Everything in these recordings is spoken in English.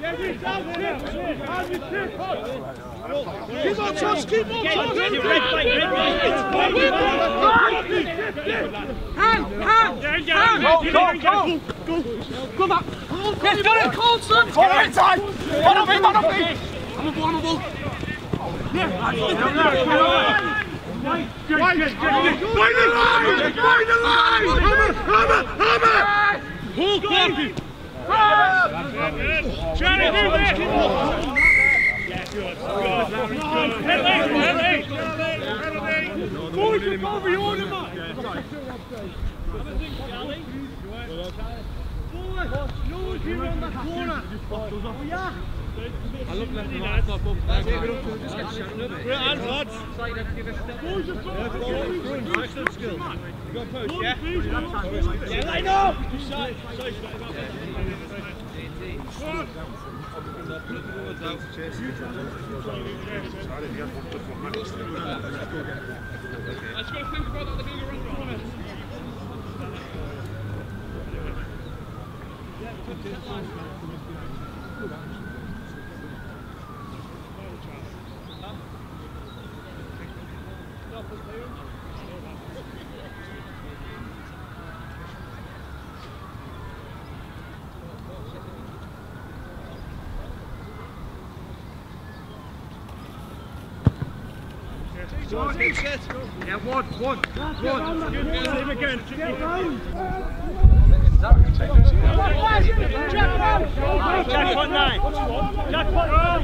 Keep on touch, keep on touch! Hand! Go back! Yes, got it! Colson! Go right side! Man on me! I'm a ball! Yeah! Find the line! Hammer! Hold Clarky! Trying to do that! Yeah, good. Boys, look over your order, man! Boys, you're on that corner! Oh, yeah! I look left and right, top up. That's it, we're up to just get shouting up. Great hands, lads. Boys, you've got excellent skill. You got a post, yeah? Yeah, line up! I just got to think about that, they're doing a wrong comment. Yeah, one. Same again. Jackpot 9. Jackpot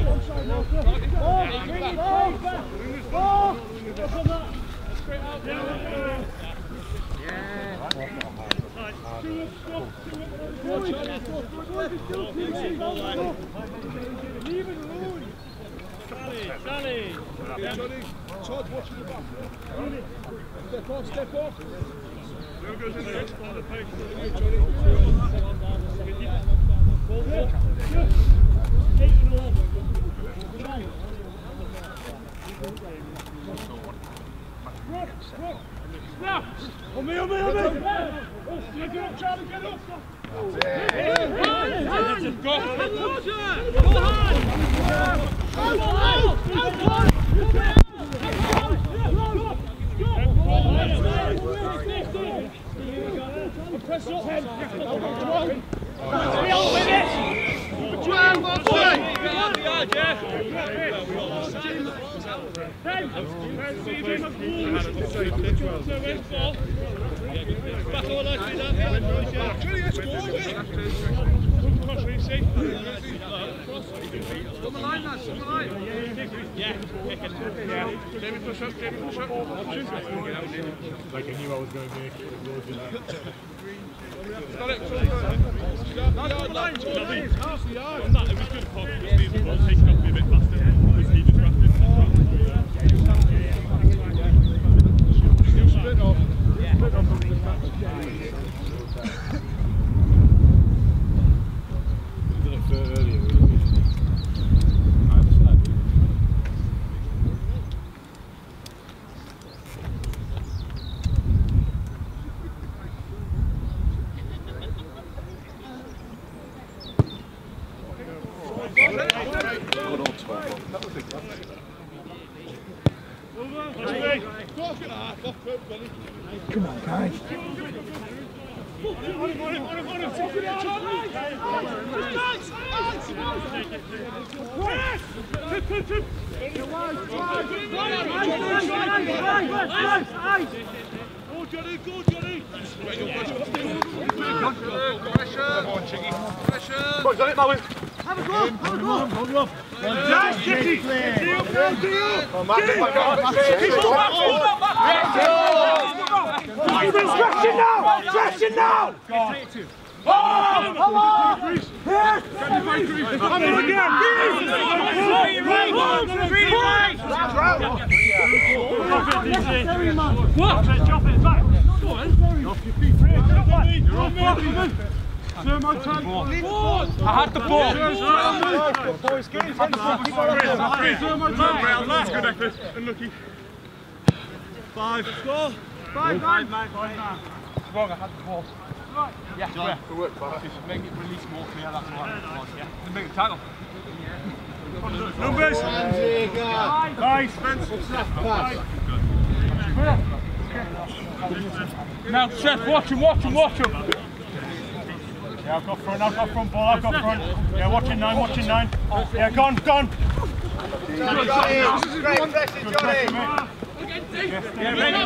9. Todd, watching the back. Step off. Who goes in there? On the pace. On me! Get up, Charlie, get up! Press up! Like I knew I was going to make it. Got it. Half the yard. On that, it was good. Pop just needs the ball taken off me a bit faster. Because he just wrapped it. You split off. Did it earlier. Come on, guys. Go, Johnny! Pressure! Come on, Chiggy. Pressure! Come on, got it, Marvin. Have a go! Hold him up! Nice, Jackie! Come on, Matt! Stretching now! Oh! Come on! Yes! Hammer again! What? Drop it back! Go on! Off your feet! You're off! Sir, my time! I had the ball! Boys, get in front of the ball! That's good effort, unlucky. 5. Score! 5 man! Wrong, I had the ball. Yeah, square. Good work, pal. Just make it release more clear, that's all right. Yeah. Make the tackle. Numbers! Nice! Now, Seth, watch him! Yeah, I've got front, ball, I've got front. Yeah, watching 9. Yeah, gone! Johnny! Great pressing, Johnny! Yeah, ready.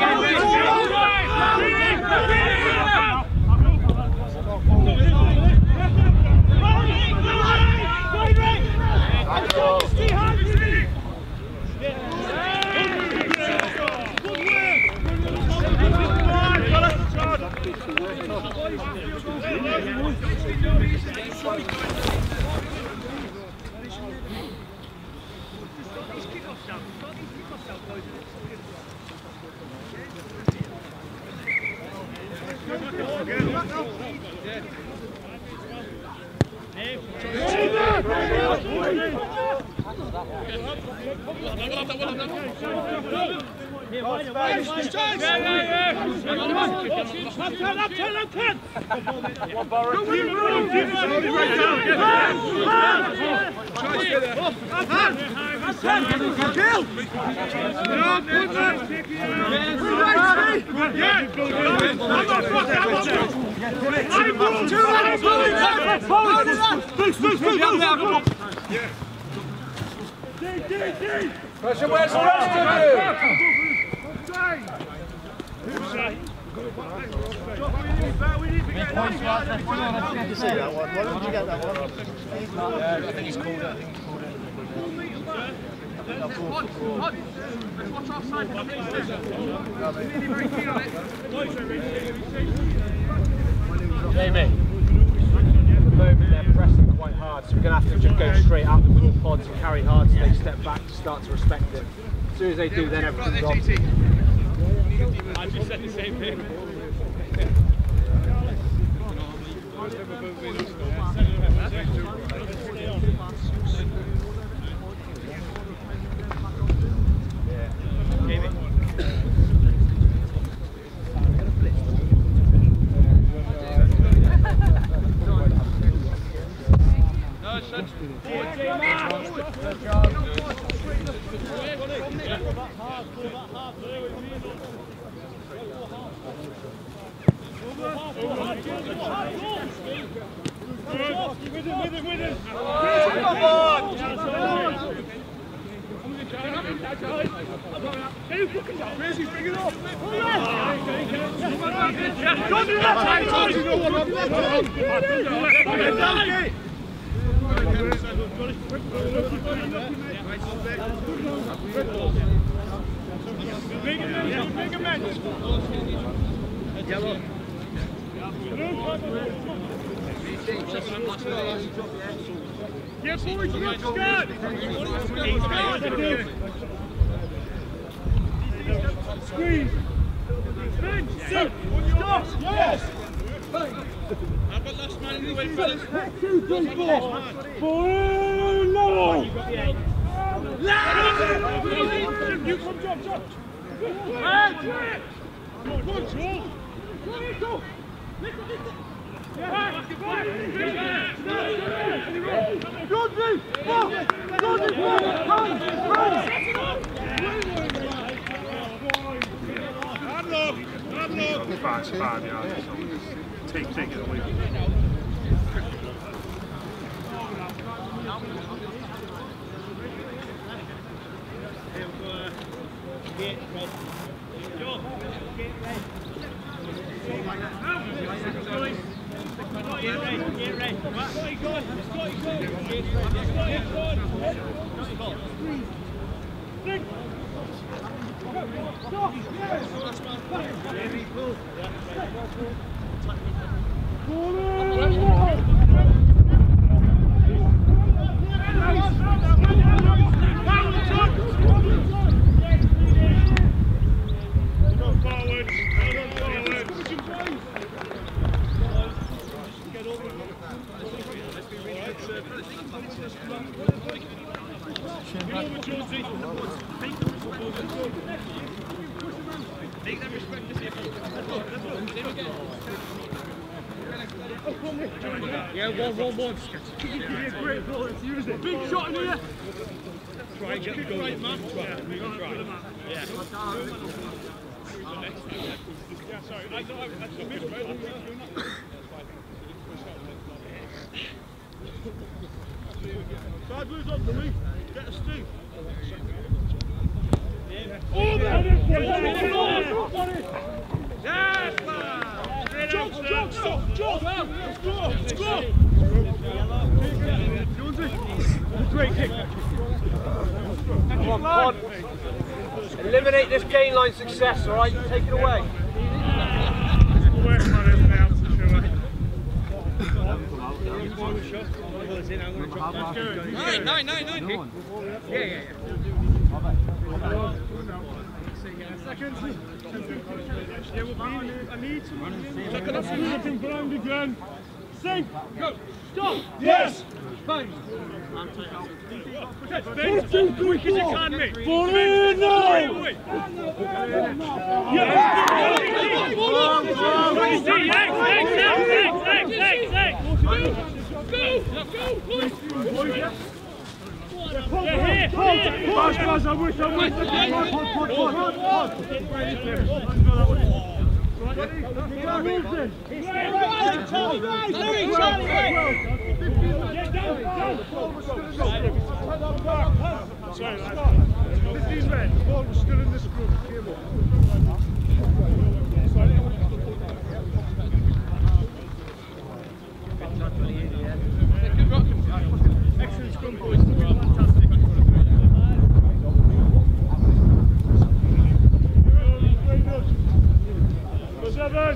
Pressure, where's the rest of you? Why don't you get that one? Yeah, I think he's called it. Watch offside. Jamie, at the moment they're pressing quite hard, so we're going to have to just go straight out with the pods and carry hard so they step back to start to respect it. As soon as they do, then everything's on. I just said the same thing. Squeeze! Sit! Stop! Yes! I've got last man in the way, fellas. 2, 3, 4! 4, no! You come, John! Bad, yeah. Take it away. Yeah, 1-1-1. Great ball, let's use it. Big shot in here. Try and get the goal. Right, man. Try. Yeah. Yeah, sorry. I missed right. Side blues up for me. Get a Steve. Yes, man! Great kick. Come on, Pod. Eliminate this gain line success, alright? Take it away. Nine. Yeah. Seconds. I need someone. Looking blind again. Sing. Go. Stop. Yes. Bang. Quick as you can, mate. Ball in now. Yes. Guys, I wish. Sorry, lads. Red. The ball was still in the screw. Excellent scrum, boys. Fantastic. Seven.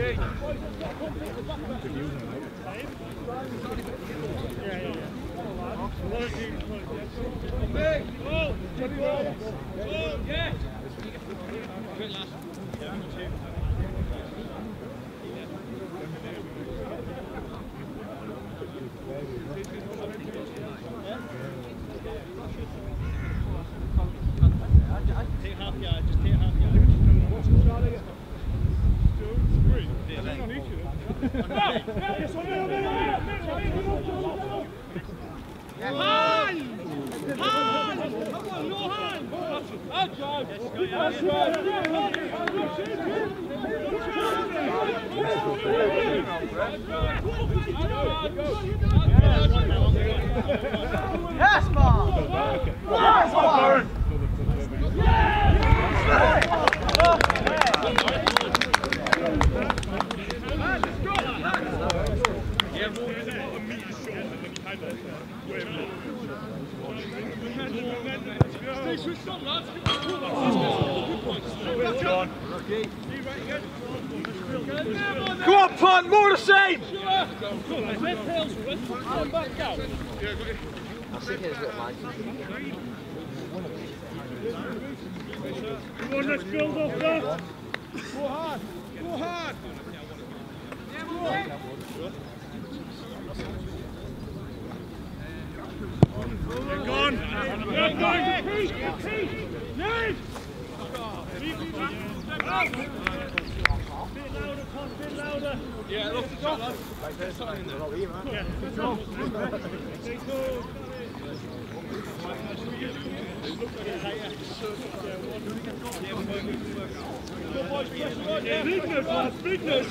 Take half yard, just take half yard. Yes, Mark! Yes, Mark! Come on, Pond, more the same! I think it's a bit light. Come on, let's build off that. Go hard. You're gone. Nate! Bit louder. Yeah, look, the shot, lad. Bigness.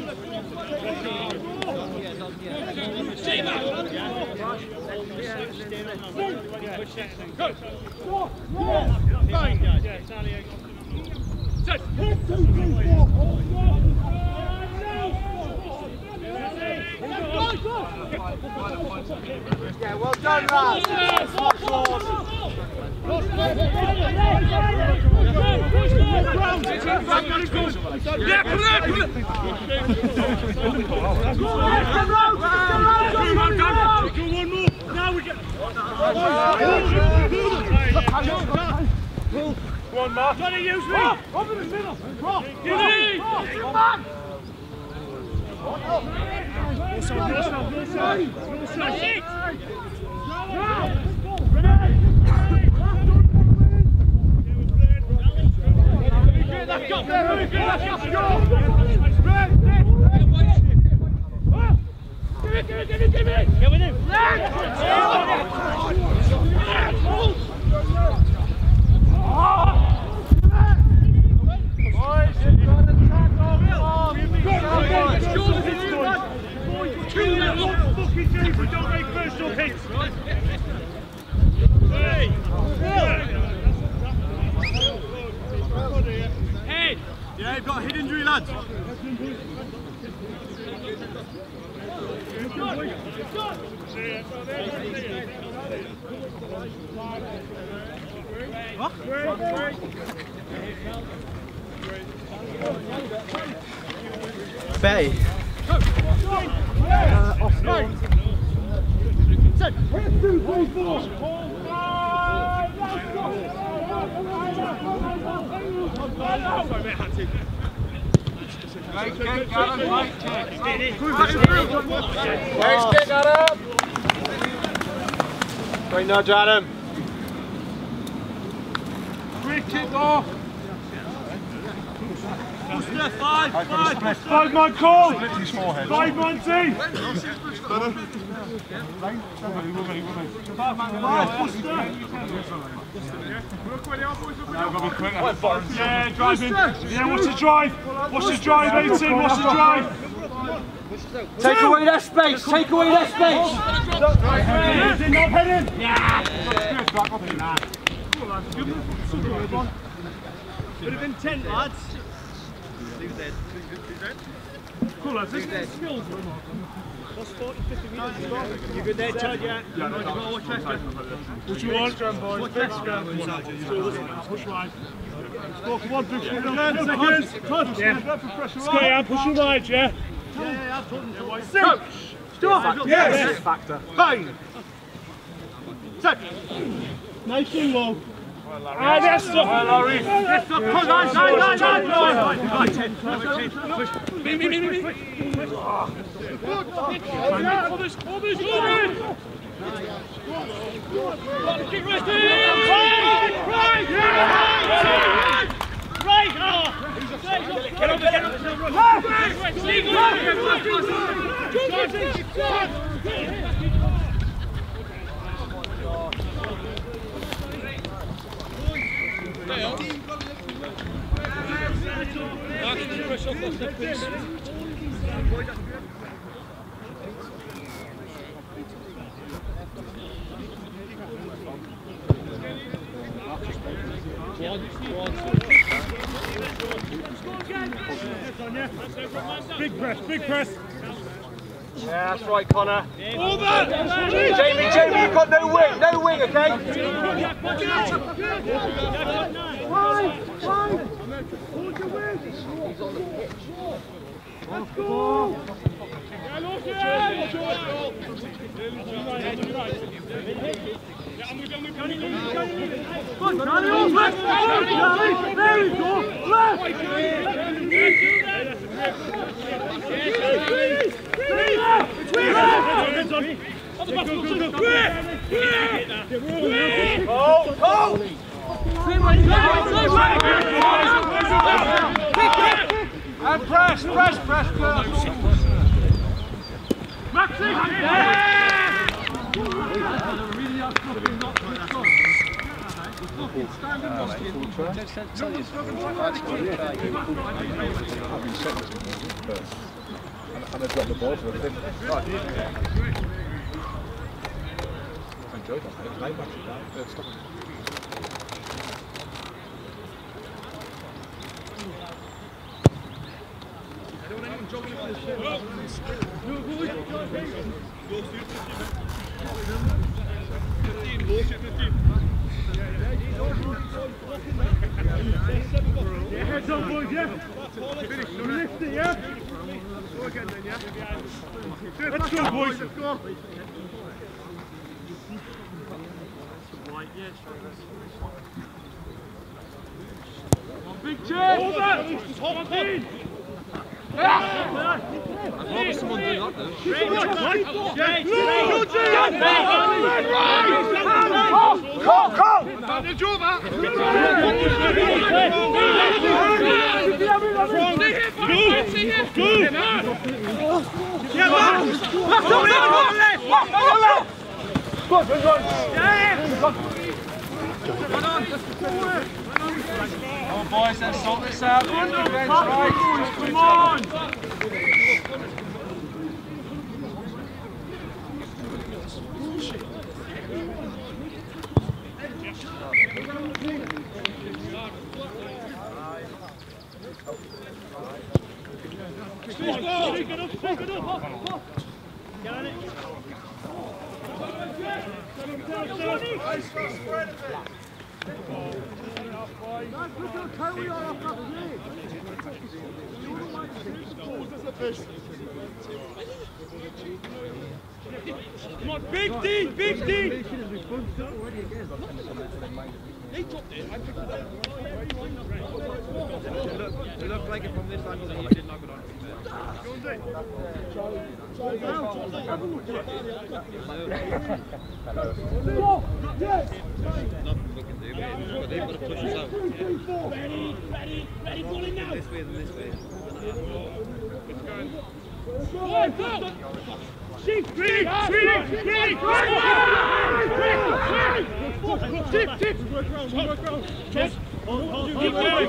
Yeah, well done, lads. Yeah, come on! Go one more. Now we get. One more. Trying to use me. Over the middle. Get in. Get with him! Don't make personal hits! Head! Yeah, you've got a head injury, lads. Betty. Nice kick, Adam! Great nudge, Adam. Quick kick off. Five-man call. 5-man team. Yeah, driving. Yeah, what's the drive? What's the drive, 18? What's the drive? Take away that space. Take away that space. Not heading. Would have been 10, lads. Cool, lads. This is skills. What's 40, 50 metres? You good there, Chad? Yeah. What you want? Push right. Score for 1 seconds. Stay out, push your right, yeah? Stop! Yes! Factor. Bang! Set! Nice and low. That's the Larry. That's the Big press, big press. Yeah, that's right, Connor. Jamie, you've got no wing, okay? Let's go! And press. Maxi! And I dropped the ball for everything. Right. I enjoyed that. It was nice actually. Stop. Yeah, heads on, boys, yeah? Lift it, yeah? Go again then, yeah? Let's go, boys, let's go! Big chest! Hold that! Top in! I'd rather someone do that though. Come on, boys, let's sort this out. Come on! Come on, big D! Big D! He dropped it. It looked like it from this angle that you did knock it on. Nothing we can do, but they've got to push us out. Ready, falling now. This way than this way. Sheep, three! Keep going!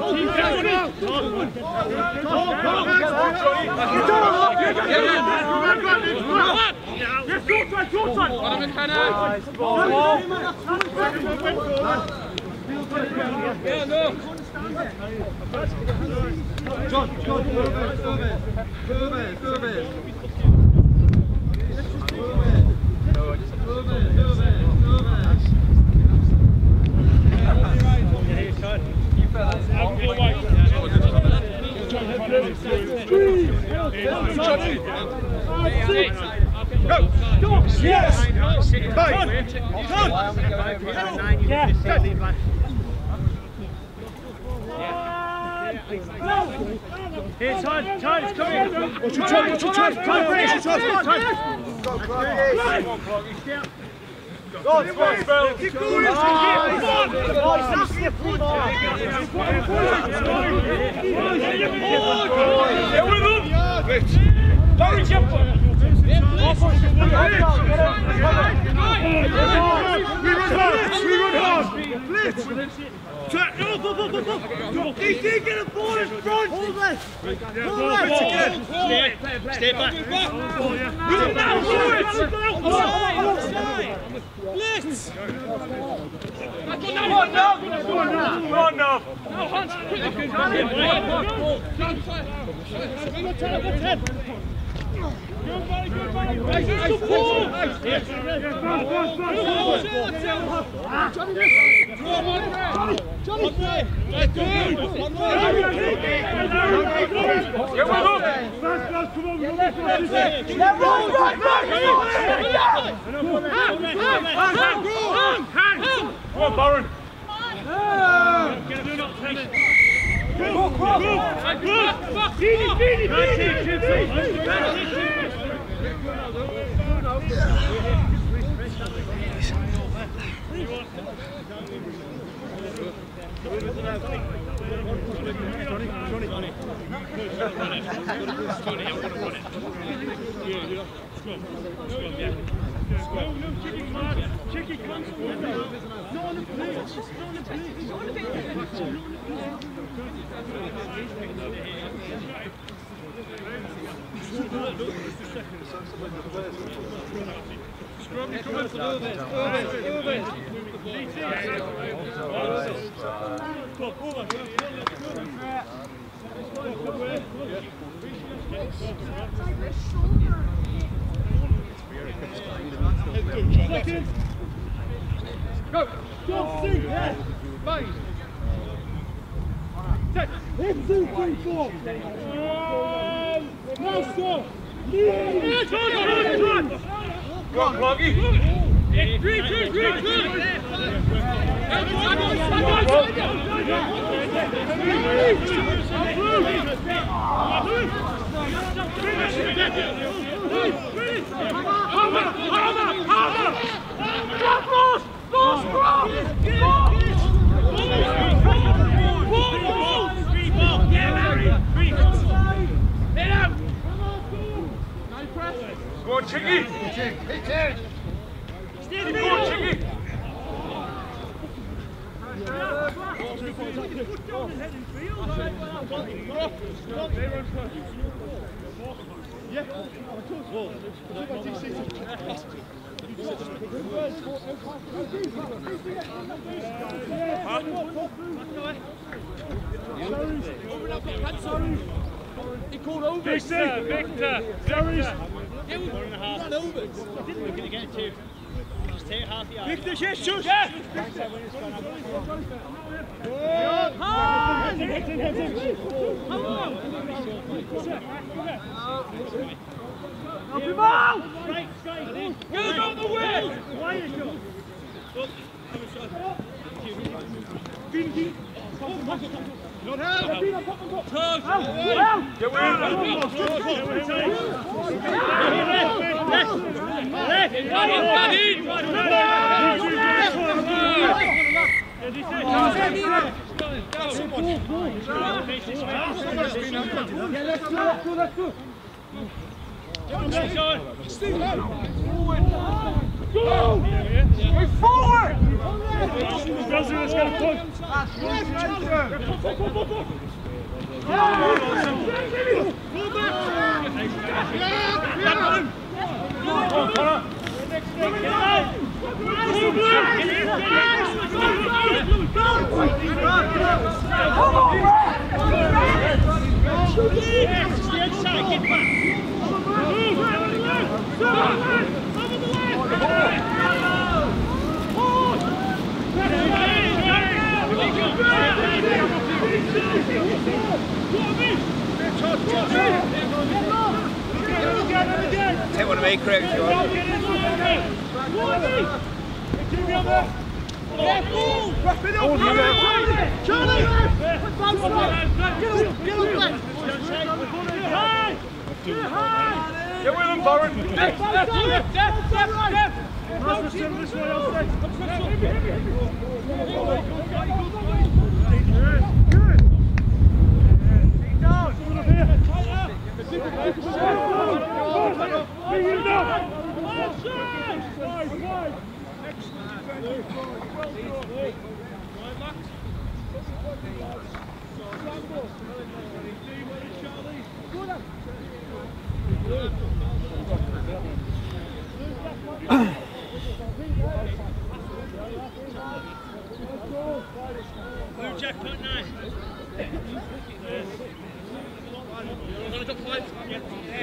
Here's time, it's coming! What's your time? Go on, Spell! Keep going! Come get with them! Hurry, jump! We run hard! Blitz! DC, get a ball in front! Hold left! Stay back! Blitz! Come on now! No, Hans, quickly! Good buddy! Johnny! Come on, Baron! Chicky comes forward. Not on the police. Go! Go! See! Yes! Base! Take! 1, 2, 3, 4! Now stop! Go on, Cloggy! 3, 2, 3, 2! Go on, Chicky! Go on, Chicky! He called over. Victor! Sorry! Victor, yes, shush! Help him out! Good on the wing! Not help! Get with Forward! Take one of me, Craig. Get with him, Baron! Blue jackpot 9. Only got 5. Yeah.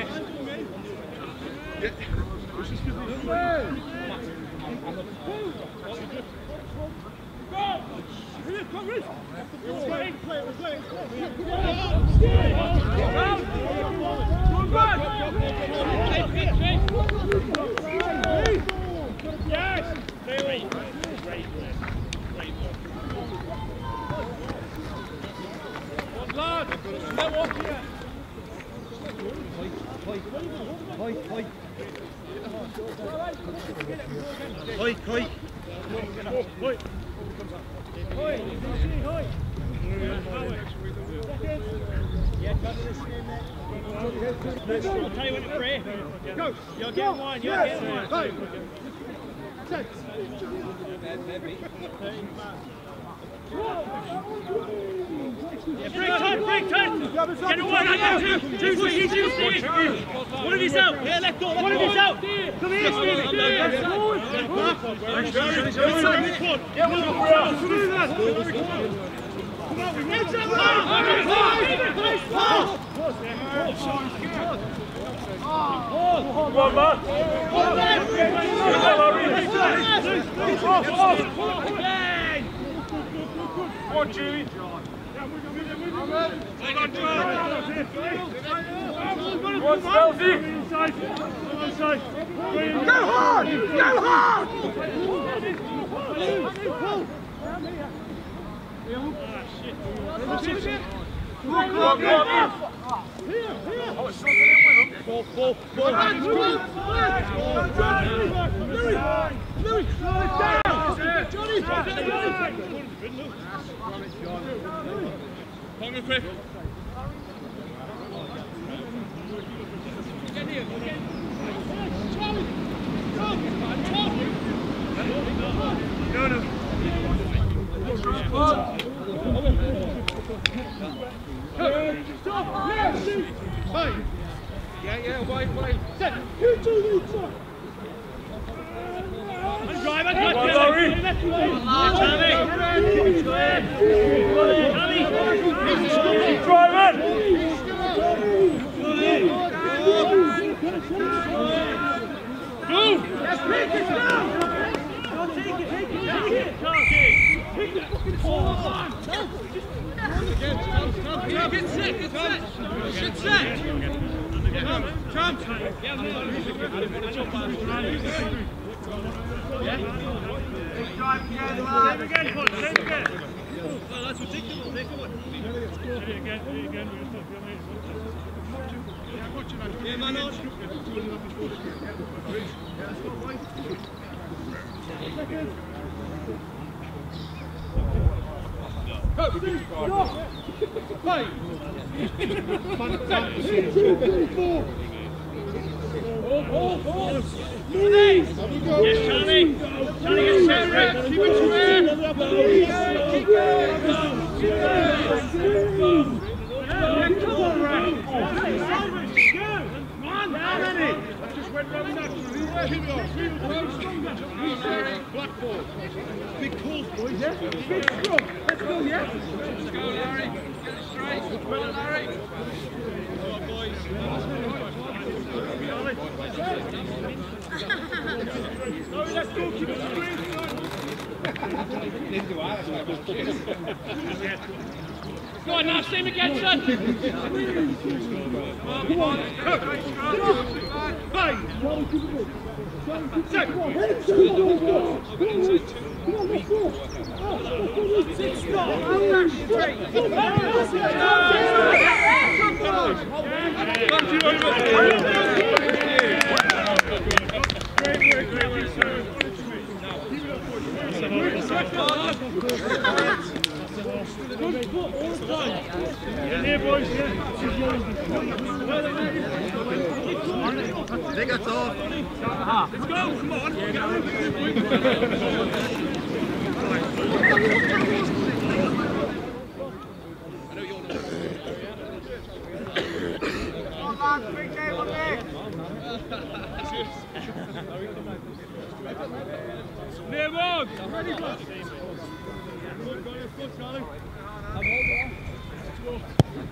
I'll tell you when to pray. Go. You're getting one. You're getting one. Break time! Get it one, two, Stevie! One of you out! Yeah, left door, one of you out! Come here, Stevie! Get one on, Julie! What's Elsie? Go hard! Go hard! Come on. Oh, it's not getting with him. Ball. Louis, slow it down! Johnny! Come on, quick. Get here, Yeah, wait. Set. Get set. Jump. That's ridiculous. Yeah, man on. Yes, Charlie. Charlie, get set, right? Keep it to him. Come on, Ray. Come on, how many? I just went round naturally. Keep it on. Blackpool. Big calls, boys. Yeah? Big scrum. Let's go, yeah? Let's go, Larry. Get it straight. Well, Larry. Come on, boys. No, let's go. Keep it straight. Go on now, same again, son. Come on. Bang. Here, boys. They got off. Let's go. Come on. Big game on there. Near one. Ready, boss. Good, good, Charlie. I'm over.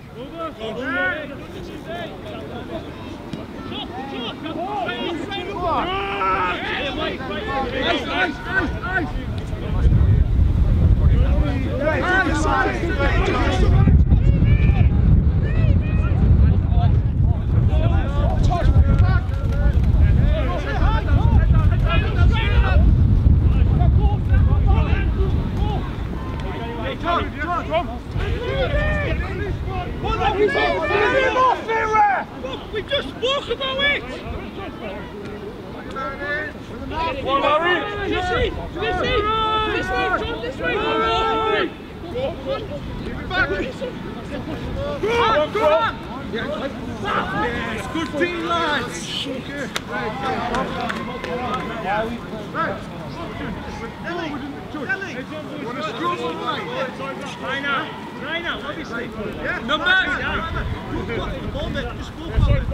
We just spoke about it! One, Larry! This way! This way! Give it back! Go on! Yes, good team, lads! Want to screw Rainer, obviously. Yeah. Number! Just go for it.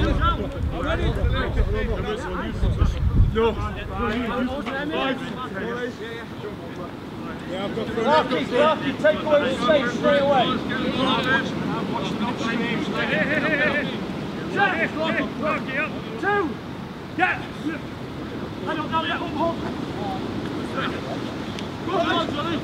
Lucky, take away the space straight away. Two! Yeah! I don't know yet, hold. Go on, Johnny!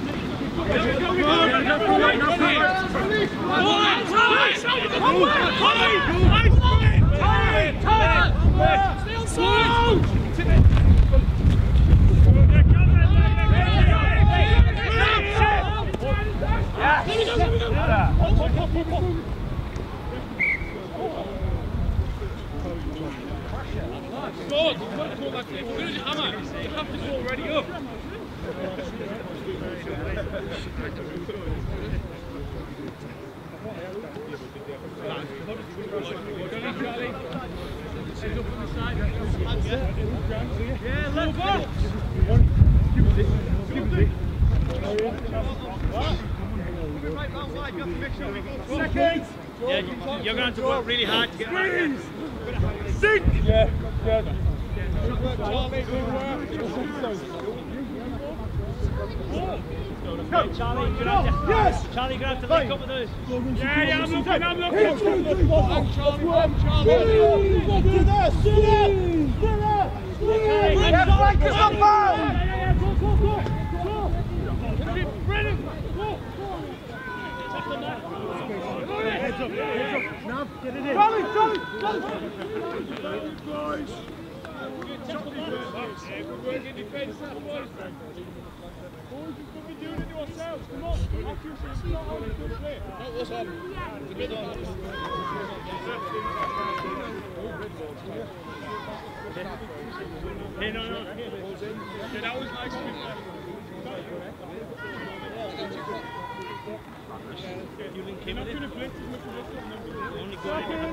Already up. Yeah, you're going to have to work really hard to get right. Sink! Yeah, yeah. Charlie, you're going to have to, yes. Charlie, you're going to have to link up with us. Yeah, I'm looking. Heads up. Now, get it in. Charlie! Boys! Good work in defence, boys. Boys, you could be doing it yourselves. Come on. It's not on. Good play. Not what's on. It's a bit on. Hey, no. Yeah, that was nice. You link him with it. Only go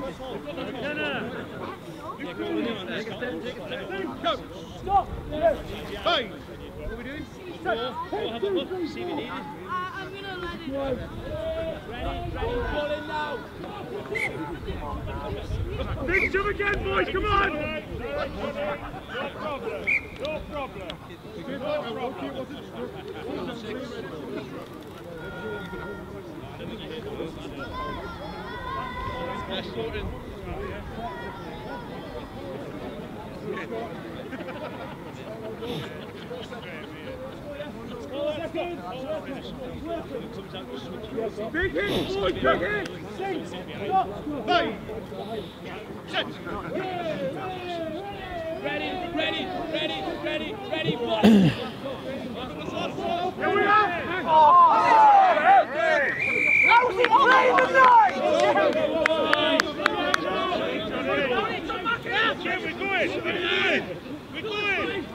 Go! Stop! Hey! What are we doing? Go have a look, see if you need it. I'm going to let it. Ready, ball in now. Big jump again, boys, come on! No problem. Big hit, boys, big hit! Six, five, set! Ready, ball! Here we are! How's he playing tonight? We're going!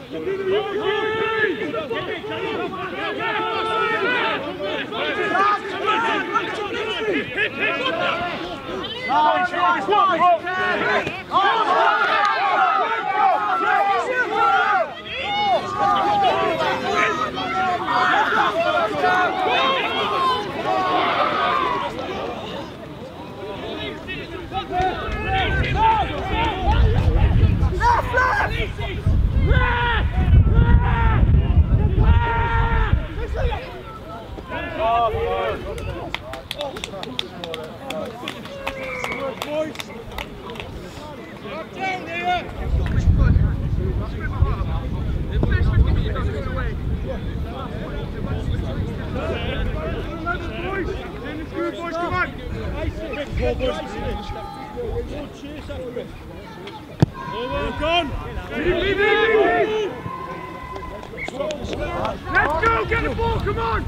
Let's go, get the ball, come on!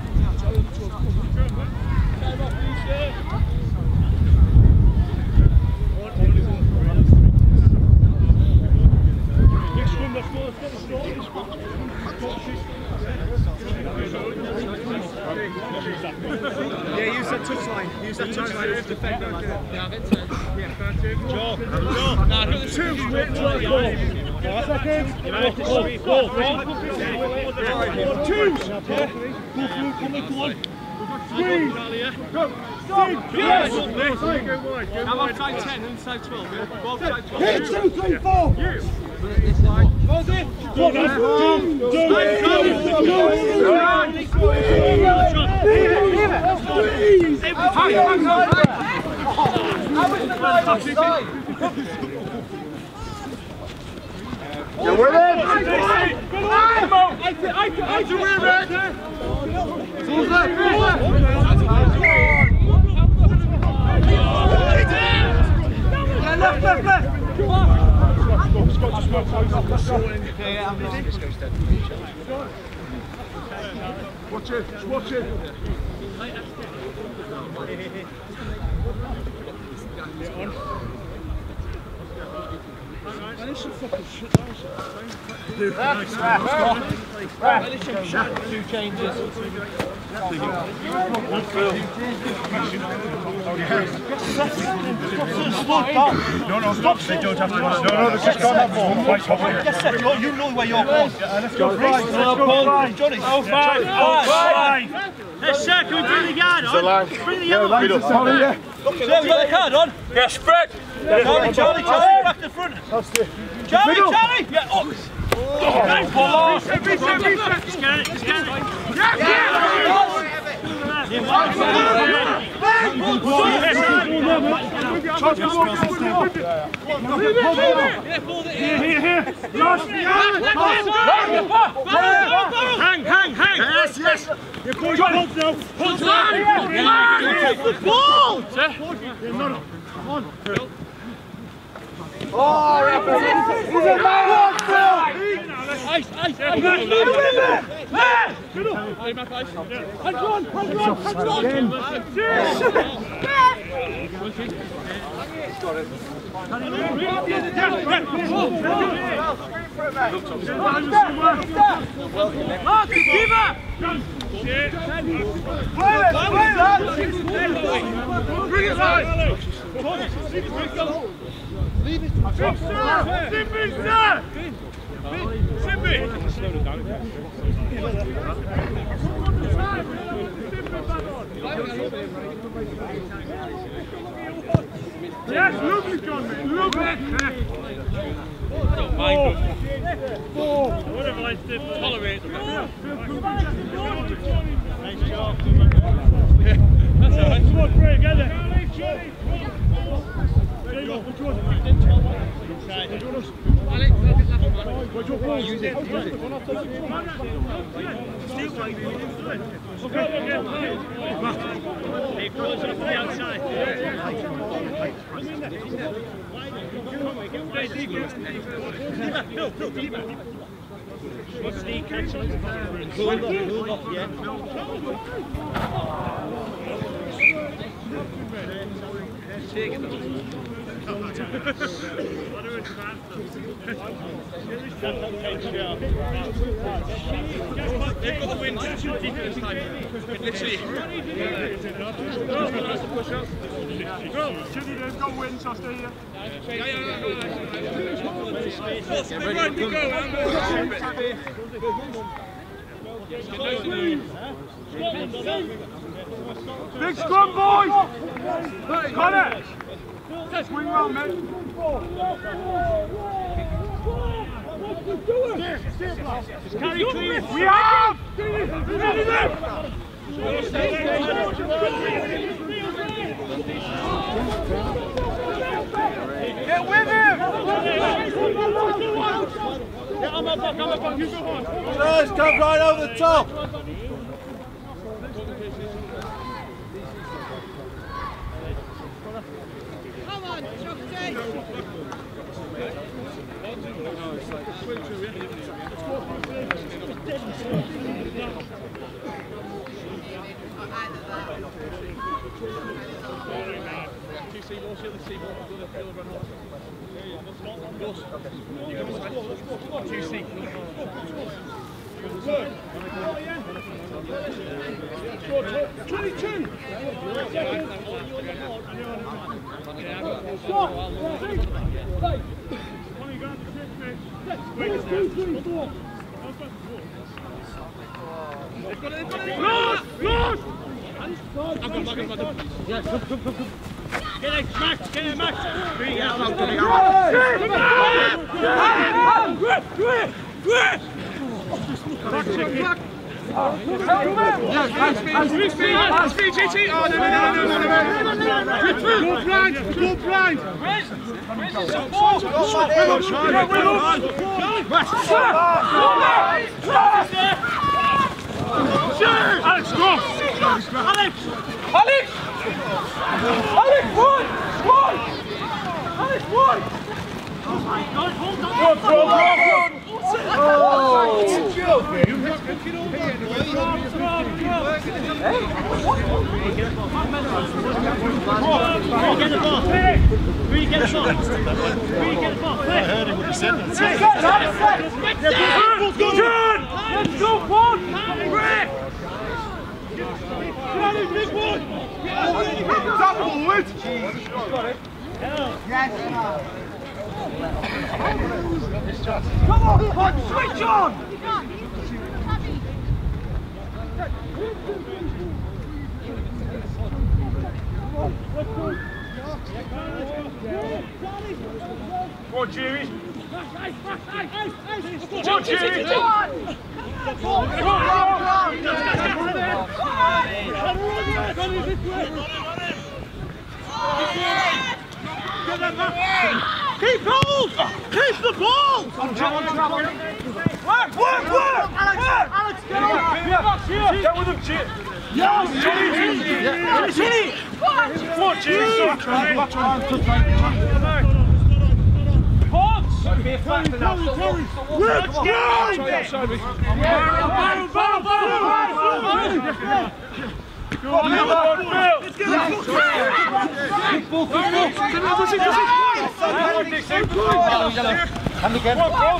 Yeah, use that touchline. Use that touchline as defender. I'm offside 10, inside 12. Offside 12. Hit 2, 3, 4! You're with it! Watch it, just watch it. Two changes. No, stop. They don't have to. No, they've just got that ball. Yes, sir. You know where you're going. Let's go. Johnny. Oh, five. Yes, sir. Can we bring the guard on? Bring the yellow line. Sir, we got the card on. Yes, Fred. Charlie, back to front. Charlie. Yeah, up. Nice ball. Just get it. Here. Last. Hang. Yes. Hold now. Ball. Yes, lovely, John, mate. Lovely. Don't mind them. Whatever I did, tolerate them. Nice job. That's all right. Come on, Craig, get it. There you go. Which one? Use it. Okay. It goes off the outside. What's the catch on? Hold up, yeah. Take it. They've got the wind. Ridiculous time. Literally. Should they've got wins, I'll stay here. Ready to go. Big scrum, boys! Got it! Swing round, mate. Carry clean. We have! Get with him! Yeah, I'm back, you go on. Let's come right over the top. Come on, Chucky. Get it, Max! Go blind! Alex, go! Alex, one! Alex, one! Oh my God, hold on! I heard him with the sentence. Let's go, Come on, switch on! Go on, Jimmy. Go on, Jimmy. Keep hold! Keep the ball! Work! Alex, get on! Get with him, Jim! Yes! Chili! Come on, Jimmy! Pause! Be a factor now. Let's go! Go on, Phil! Let's go! Hand again.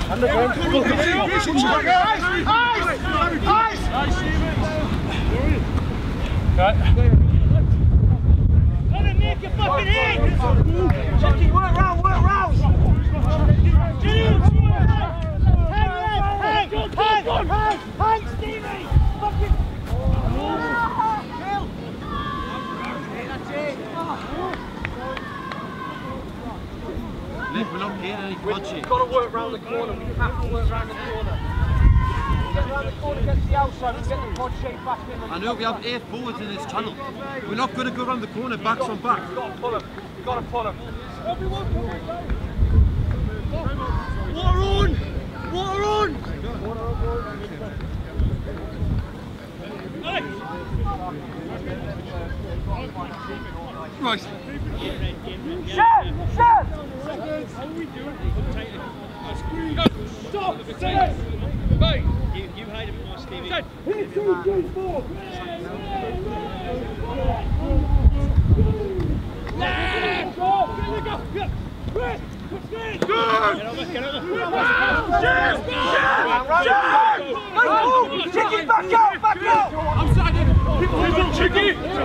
Make your fucking head! Chucky, work round! Hang, Stevie! Fucking... We're not getting any quadgy. We've got to work round the corner. We have to work round the corner. Get round the corner, get to the outside, and get the pod shape back in. I know we have 8 forwards in this channel. We're not going to go round the corner, backs on back. You've got to pull him. You've got to pull him. Water on! Right. Shut! How are we doing? Stop! Set! Right. You hide a bit more, Stevie. Hit 2, 3, 4! Chicky, back out! Outside him! Chicky!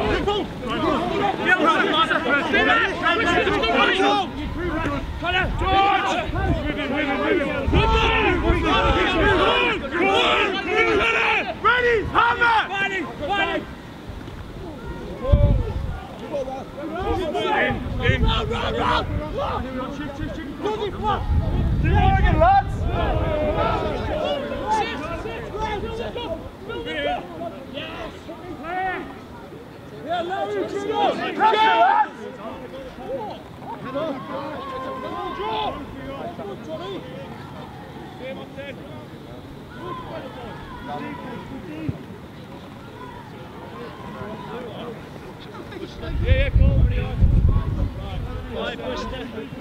Ready! Hammer! In, lads! Yeah, Larry, pressure, lads! Yeah, go over the yard. Right, Buster.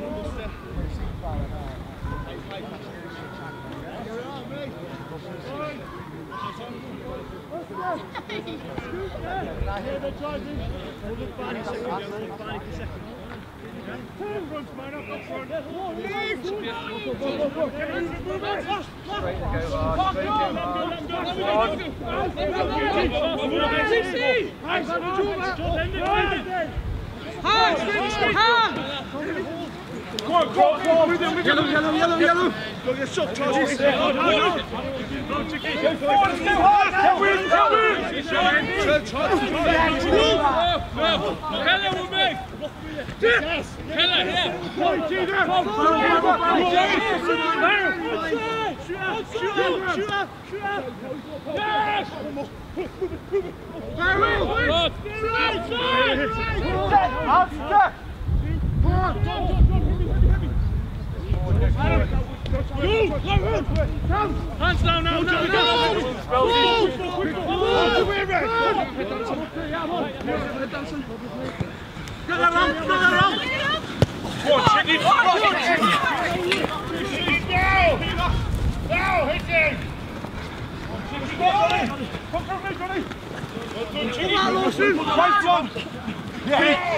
Go on, with him. Yellow. Go get shot, Charlie. Go Keller with me. Yes. Keller here. Hands down now, Johnny. Get that round. Go on, Chicky. Now, hit him. Come from me, Johnny. Chicky. Right, John. Yeah.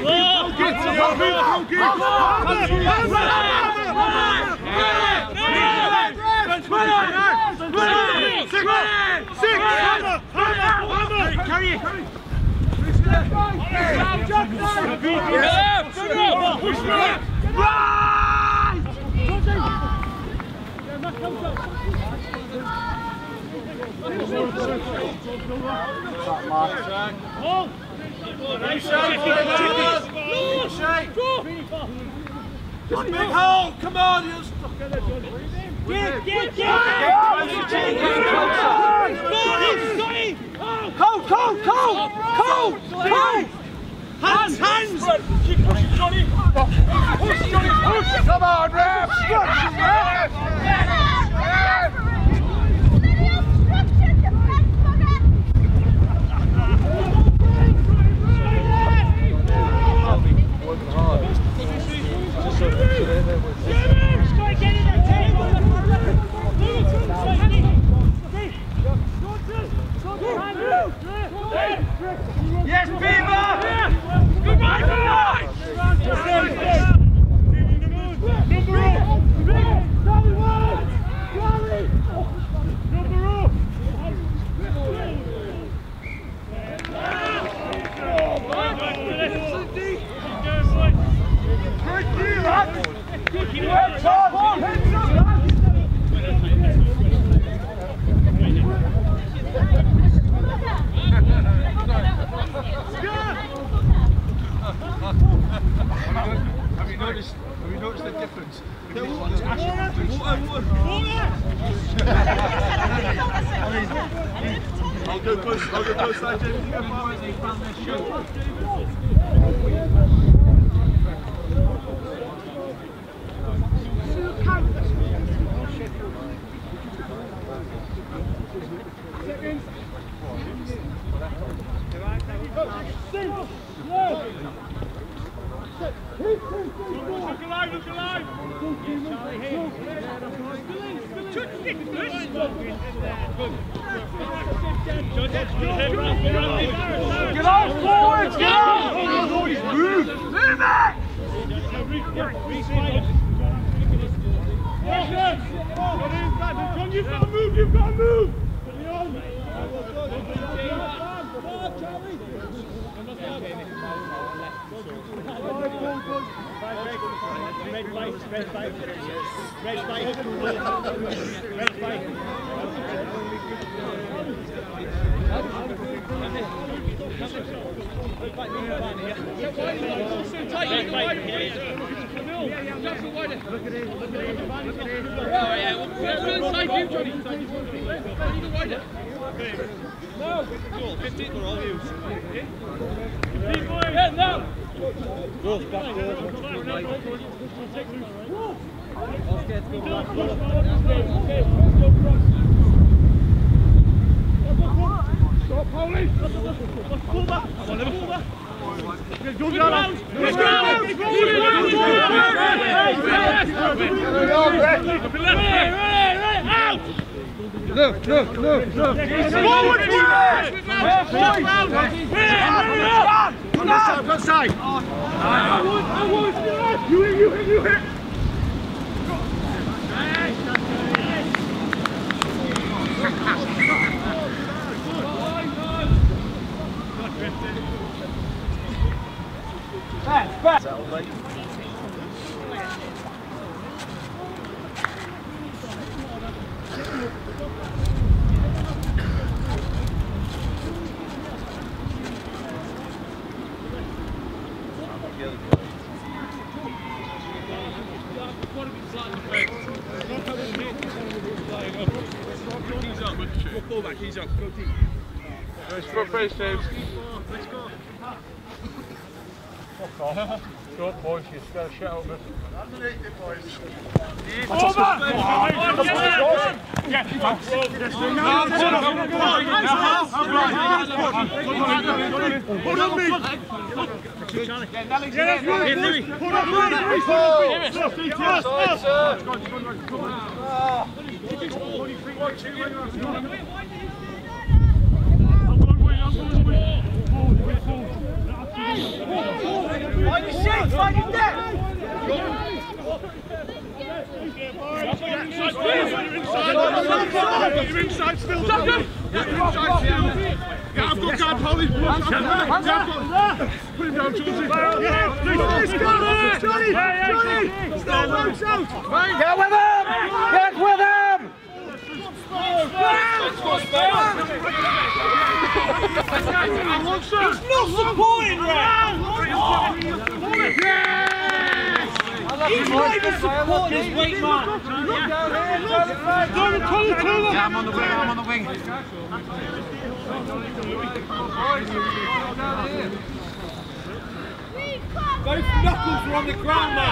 Carry it. Just big hole, come on, you Cold! Hands! Keep pushing, Johnny! Push, Johnny, push! Come on, ref! Yes, Beaver! Good night, Have you noticed the difference? I'll go close, side, James. Look alive! Get on forward! Get on! Move! Move it! You've got to move! You've got to move! Red fight. Stop, Paulie! Pull back! Go down! Look! Forward! One side! I want! You hit! Back! He's up. Go deep. Nice front face, James. Let's go. Fuck off. Good boys, you scared shit out of me. Underneath it, boys. Over! Get back. Hold on me. Find your shape, find your depth! You're inside still! You're inside still! I've got guard, Holly. Put him down, Jonesy. Johnny! Stop, bounce out! Get with him! Get with him! He's not supporting Ralph! He's not even supporting his weight man! Yeah, I'm on the wing, I'm on the wing. Both knuckles are on the ground now!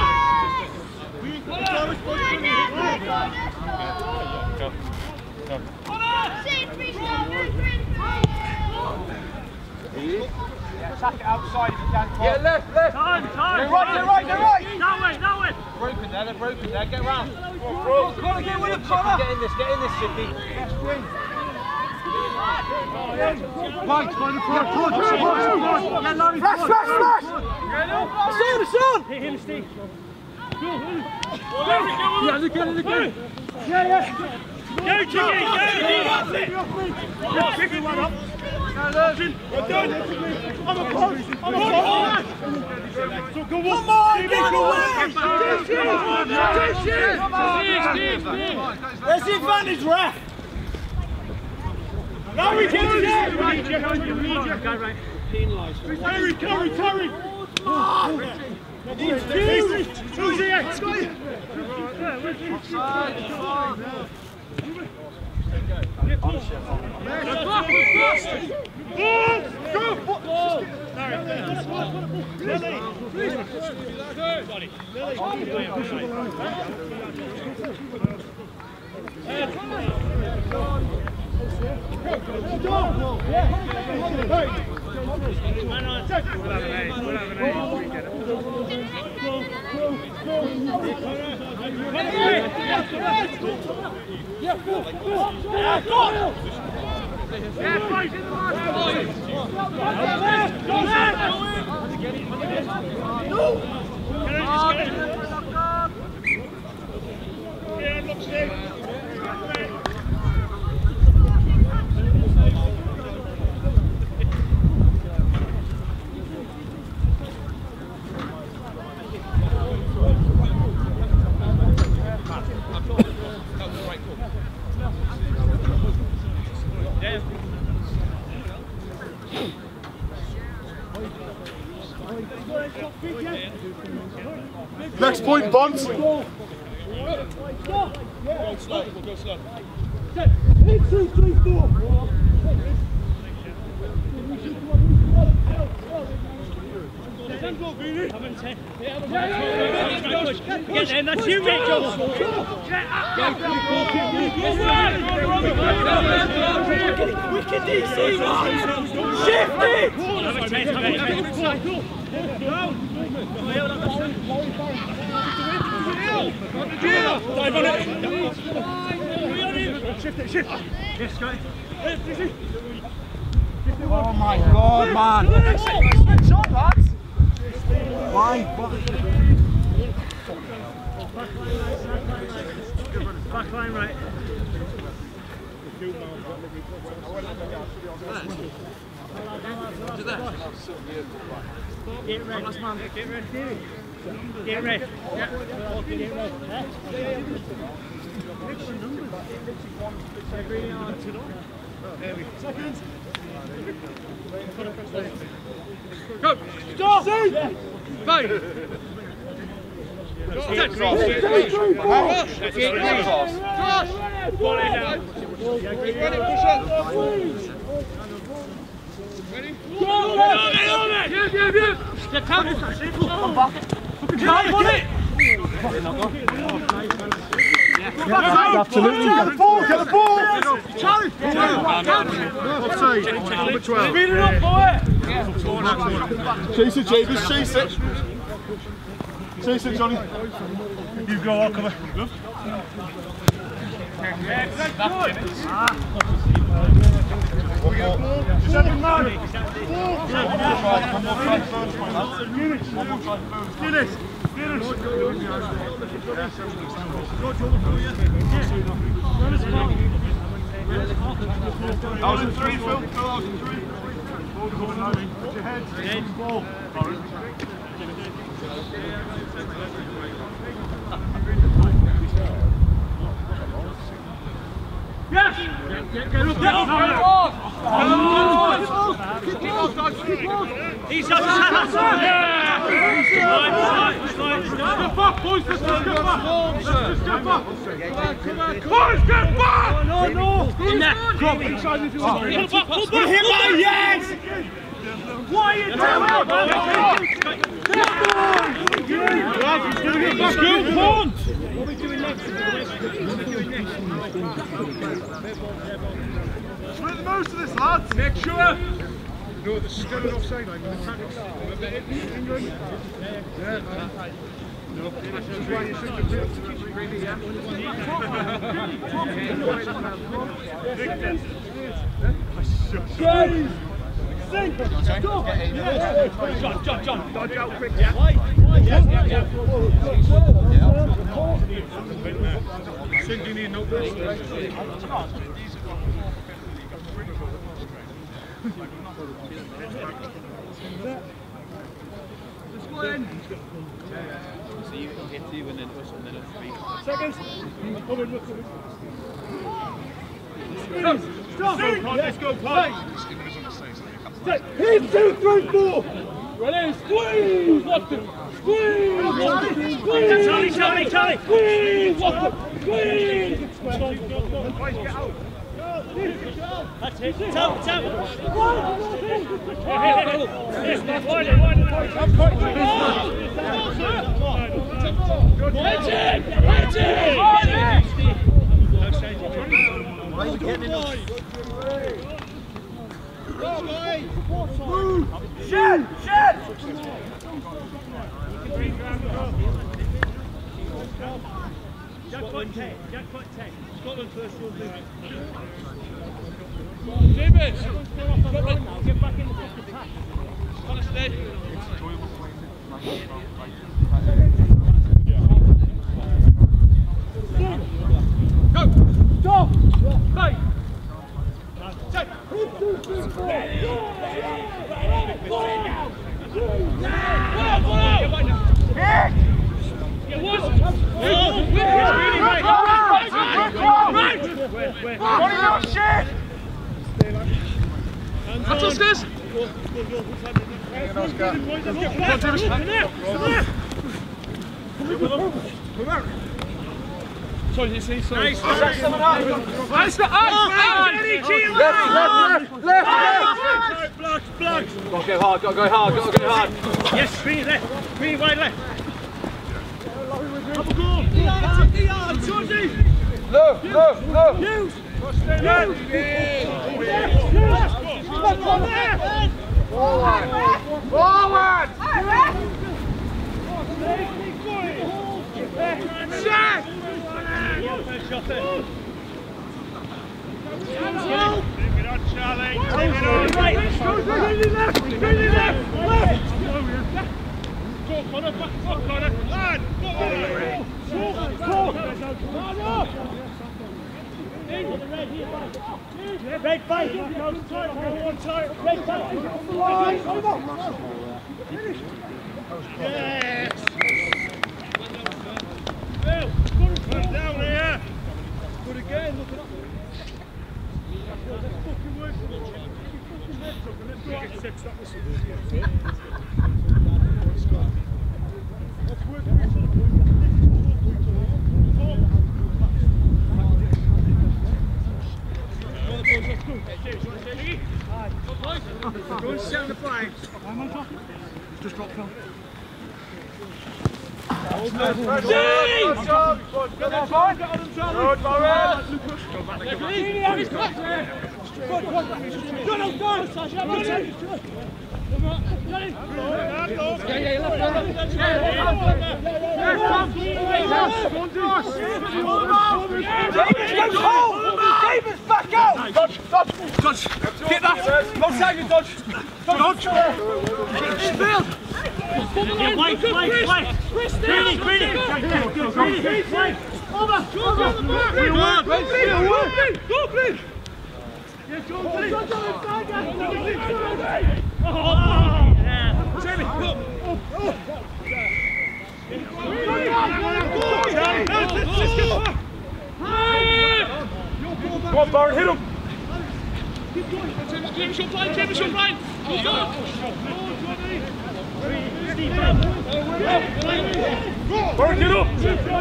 Attack it outside if you can. Yeah, left. Time! They're right. That way! They're broken there, get round. Connor, get with him, Connor! Get in this, Chippy. Right, find the front. Flash! It's on! Hit him, Steve. Yeah, look at it. Go, Jiggy! Chicken one up. I'm a post. So go on. Come on, where's the advantage, Ref? Now we can do it. Go right. Penalised. Carry. Who's the X? Next point, Bond. Go slow. 1, 2, 3, 4. Get there, that's you, Mitchell! We can DC! Shift it! Dive on it! Shift. Yes, Scotty. Oh my God, man! Switch on, lads! Why? Back line right. Get red. Get red. Seconds. Go! Stop! Bye! Absolutely. Get the ball! Challenge! Offside. Number 12. Speed it up, boy! Chase it, Javis. Chase it. Chase it, Johnny. You go, I'll cover. Good. Seven man. Guinness. I was in 3, Phil. I was in 3. Put your head in the ball. Yes! Get off! He's up his hands! Step back, boys! Let's just get back! Let's just get back! Boys, get back! No! In there! Drop inside if you want. Pull back! Hit my yes! Why are you Skill point! What are we doing next? Make the most of this, lads! Make sure! No, the still an offside line. England. Yeah. No, this is why you shouldn't have really, yeah. John, Dodge out quick, yeah. Cindy need no best. So you hit you and then push and then a 3 seconds. Stop! Let's go, Pike! Hit 2, 3, 4! Ready? Squeeze! Lock it! Squeeze! Squeeze! Charlie! Squeeze! Lock it! Squeeze! Get out! That's it! Tap! Why are you getting enough? Shed! Jackpot 10. Scotland first rule. David! Scotland, get back in the first attack. Stop! Hey! Sorry, sorry. Nice. Left. Gotta go hard. Yes, green left. Green wide left. Have a goal. Forward! Take it on, Charlie. Take it on. Left. Go, Connor. Back, Connor. Lad. Red fight. Red fight. Yes. Bill, put down here. Good again. Look at that. Let's fucking work for it. Let's get 6. That was let's work for it. Go and sit on the flags. Just drop Phil. Davis, back out! Dodge! Get that! Don't save you, Dodge! Dodge! Yeah, wait. Greeny. Over. Go, please. Come on, Baron, hit him! Championship line! Baron, get up!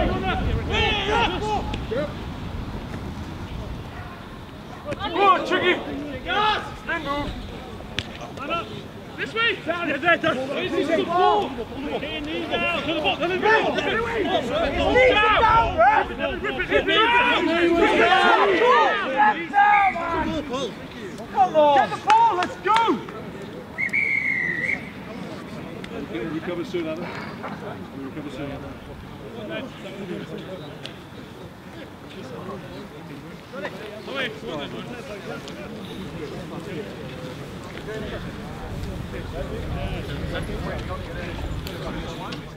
Come on, Tricky! And move! This way! Down, there, there. Easy, the ball! Getting knees down! To the ball! To the ball! Come on! Get the ball, let's go! We'll recover soon, Adam. We'll recover soon. Away!